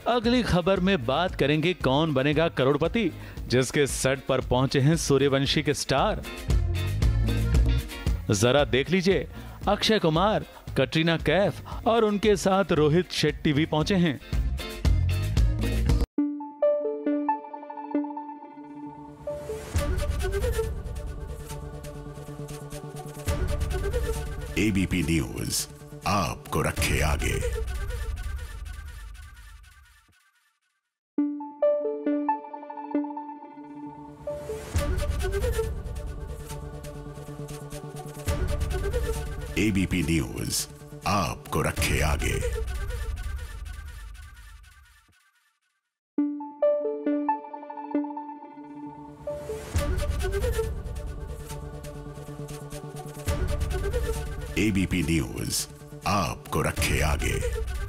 अगली खबर में बात करेंगे कौन बनेगा करोड़पति, जिसके सेट पर पहुंचे हैं सूर्यवंशी के स्टार। जरा देख लीजिए, अक्षय कुमार, कटरीना कैफ और उनके साथ रोहित शेट्टी भी पहुंचे हैं। एबीपी न्यूज आपको रखे आगे। एबीपी न्यूज आपको रखे आगे। एबीपी न्यूज आपको रखे आगे।